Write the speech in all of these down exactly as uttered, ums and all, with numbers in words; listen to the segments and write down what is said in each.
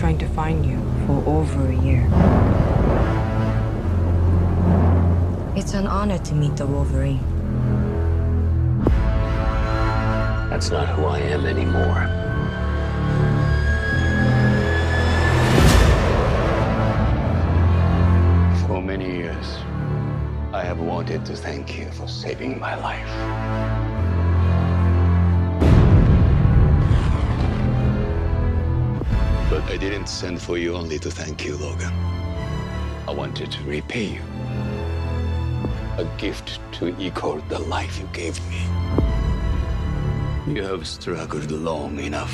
trying to find you for over a year. It's an honor to meet the Wolverine. That's not who I am anymore. For many years, I have wanted to thank you for saving my life. But I didn't send for you only to thank you, Logan. I wanted to repay you. A gift to equal the life you gave me. You have struggled long enough.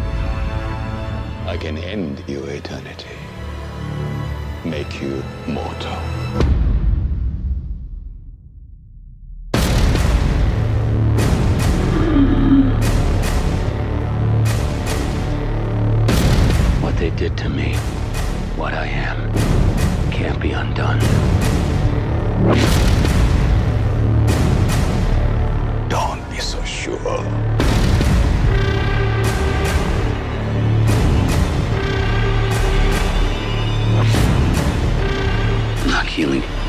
I can end your eternity. Make you mortal. What they did to me, what I am, can't be undone. Don't be so sure. Not healing.